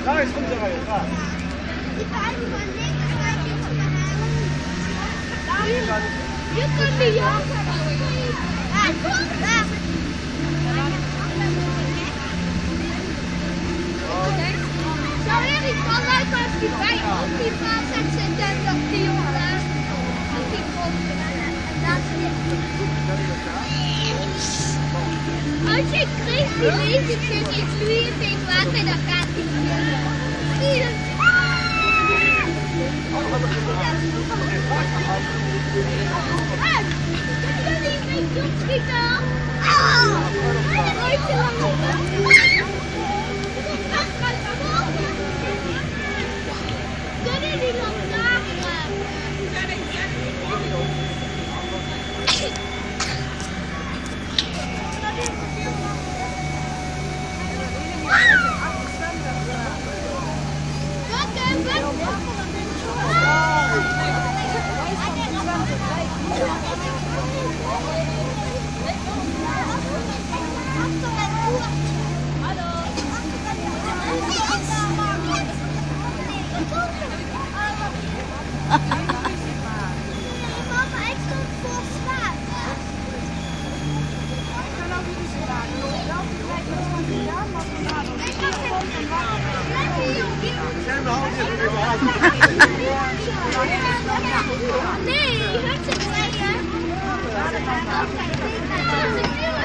Daar is goed rijden, daar. Je kunt niet jagen. Zou Erik wel leuk als die bij op die plaats zit en dat die jongen op die komt. Als je crazy lazy zit, ik doe je tegen water, dan gaat hij hier. Jullie een beetje opschieten. Nooit te lang. Kunnen die nog nagen? Mama, ik stond vol zwaar. Nee, je hebt het zeggen.